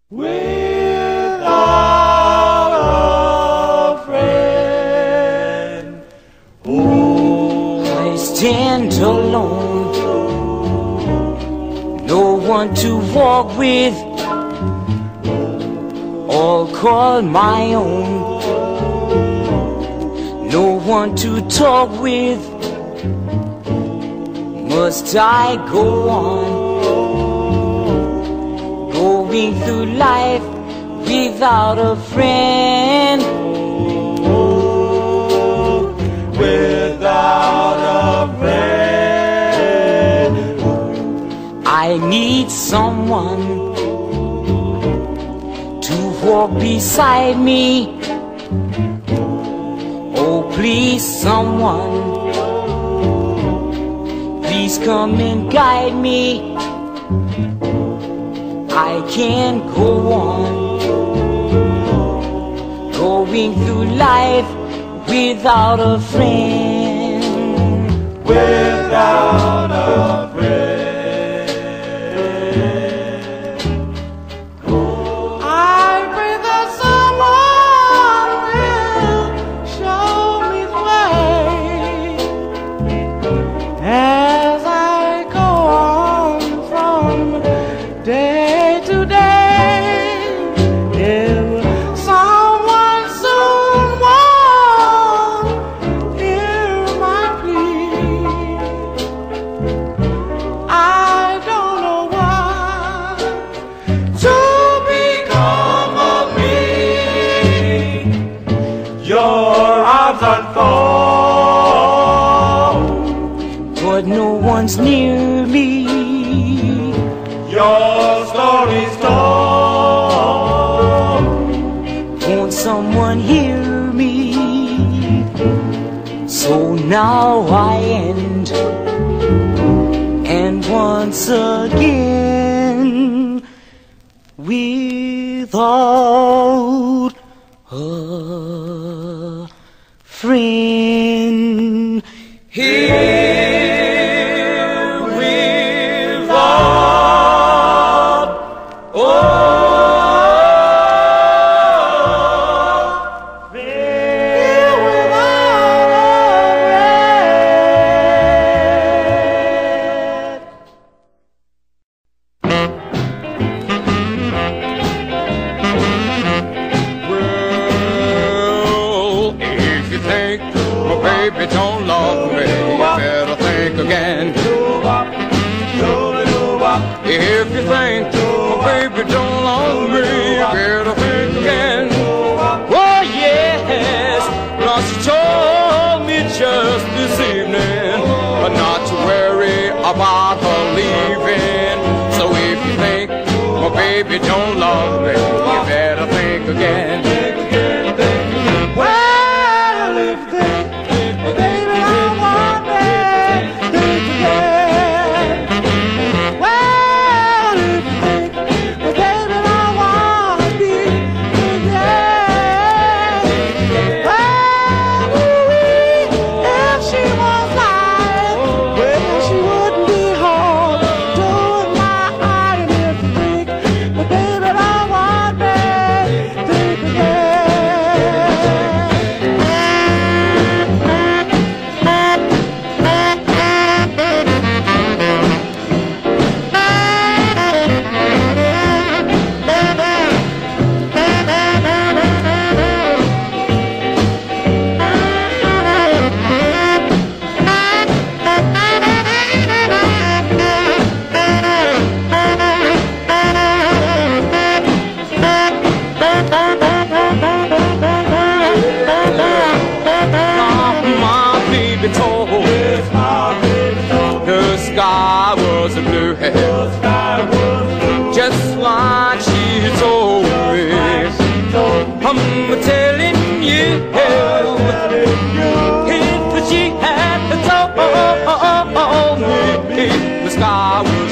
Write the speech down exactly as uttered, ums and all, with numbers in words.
without a friend. Oh, I stand alone, no one to walk with or call my own, no one to talk with. Must I go on, going through life without a friend? oh, without a friend. I need someone to walk beside me. Oh, please, someone, please come and guide me. I can't go on, going through life without a friend. Without a friend. I pray that someone will show me the way as I go on from day to day. If someone soon won't hear my plea, I don't know what to become of me. Your arms unfold, But no one's near me. your story's told. Won't someone hear me? So now I end, and once again, without a friend. Here without, oh, Here without a friend. Well, if you think my baby don't love me, you better think again. doo-wop, doo-doo-wop. If you think my baby don't love me, you better think again. Oh yes, cause she told me just this evening not to worry about her leaving. So if you think my baby don't love me, you better think again. Well, if they, baby, I want me, think again. Well, if they, baby, I want me, think again. Well, ooh-wee, if she was lying, well, she wouldn't be home doing my eye. And if you think, baby, I want me, think again. My baby told Yes, my baby told me the sky was blue, the sky was blue. just like she told me. I'm telling you, if she had told me the sky was